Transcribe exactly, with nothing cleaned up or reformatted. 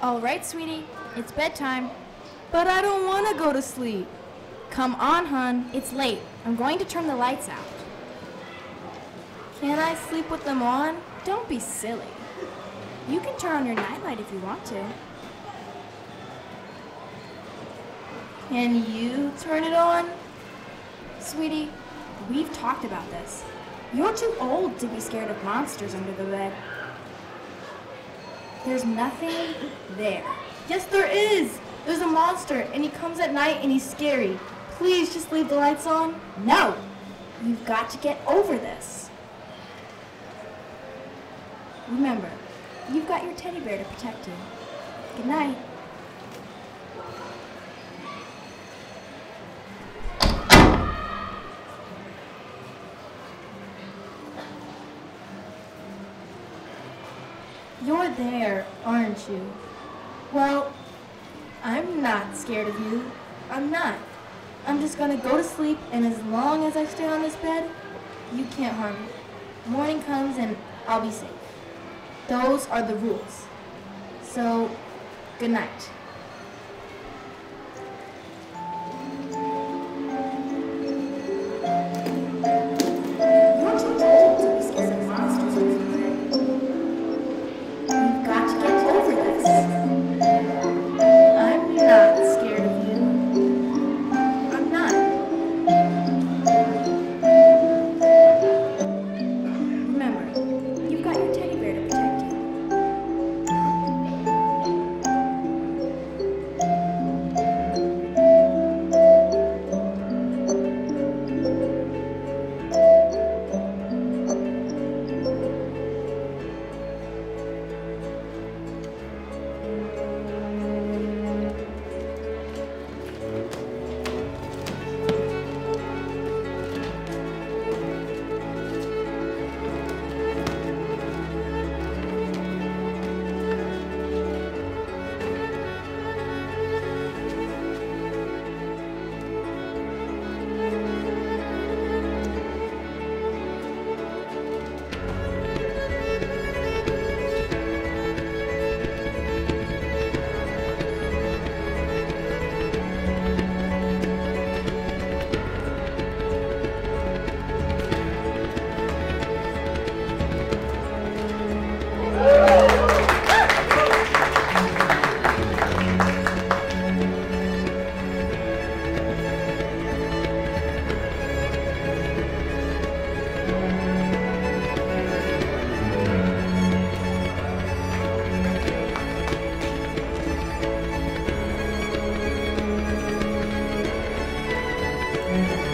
All right, sweetie, it's bedtime. But I don't want to go to sleep. Come on, hon, it's late. I'm going to turn the lights out. Can't I sleep with them on? Don't be silly. You can turn on your nightlight if you want to. Can you turn it on? Sweetie, we've talked about this. You're too old to be scared of monsters under the bed. There's nothing there. Yes, there is. There's a monster, and he comes at night, and he's scary. Please just leave the lights on. No! You've got to get over this. Remember, you've got your teddy bear to protect you. Good night. You're there, aren't you? Well, I'm not scared of you. I'm not. I'm just gonna go to sleep, and as long as I stay on this bed, you can't harm me. Morning comes and I'll be safe. Those are the rules. So, good night. You're too old to be scared of monsters under the bed. You've got to get over this. I'm not scared of you. I'm not. Remember, you've got your teddy bear to protect you. Thank you.